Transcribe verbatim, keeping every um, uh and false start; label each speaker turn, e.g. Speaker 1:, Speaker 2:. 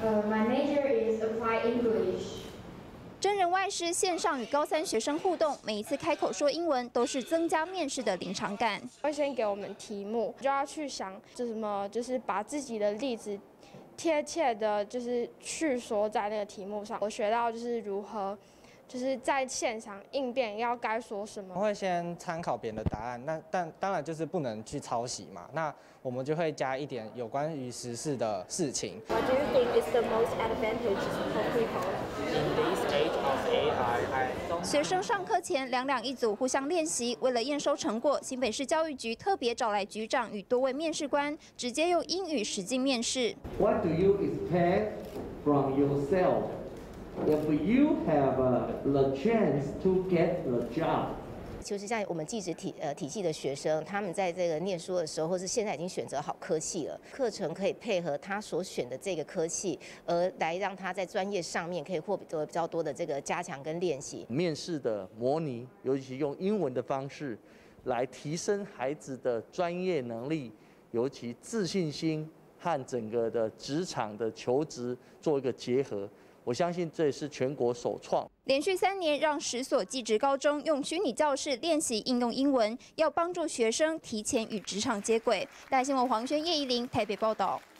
Speaker 1: Uh, my major is Applied English.
Speaker 2: 真人外师线上与高三学生互动，每一次开口说英文都是增加面试的临场感。
Speaker 3: 会先给我们题目，就要去想，就什么，就是把自己的例子贴切的，就是去说在那个题目上。我学到就是如何。 就是在现场应变要该说什么？
Speaker 4: 我会先参考别人的答案，那但当然就是不能去抄袭嘛。那我们就会加一点有关于时事的事情。
Speaker 5: What do you think is the most advantage for people
Speaker 6: in this age of A I？
Speaker 2: 学生上课前两两一组互相练习，为了验收成果，新北市教育局特别找来局长与多位面试官，直接用英语实境面试。
Speaker 7: What do you expect from yourself? If you have uh, the chance to get the job，
Speaker 8: 就是像我们技职体呃体系的学生，他们在这个念书的时候，或是现在已经选择好科系了，课程可以配合他所选的这个科系，而来让他在专业上面可以获得比较多的这个加强跟练习。
Speaker 9: 面试的模拟，尤其用英文的方式来提升孩子的专业能力，尤其自信心和整个的职场的求职做一个结合。 我相信这也是全国首创。
Speaker 2: 连续三年，让十所技职高中用虚拟教室练习应用英文，要帮助学生提前与职场接轨。大新闻黄轩、叶怡玲台北报道。